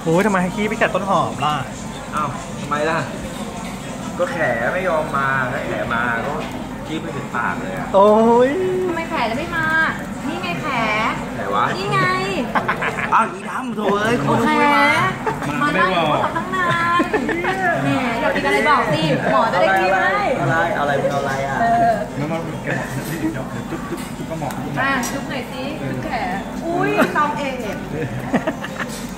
โอ้ยทำไมให้ขี้ไปกัดต้นหอมล่ะอ้าวทำไมล่ะก็แขไม่ยอมมาถ้าแขมาก็ชี้ไปถึงปากเลยอะโอ้ยทำไมแขจะไม่มา นี่ไงแขไหนวะนี่ไงอ้าวอีดำโถ่เอ้ยโอเคมานั่งอยู่บนตั้งนานแหมอยากกินอะไรบอกสิหมอจะได้กินให้อะไรเป็นอะไรอ่ะน้ำมันแกบอกนี่เดี๋ยวจุ๊บก็หมอกจุ๊บหน่อยสิจุ๊บแขอุ้ยตองเอก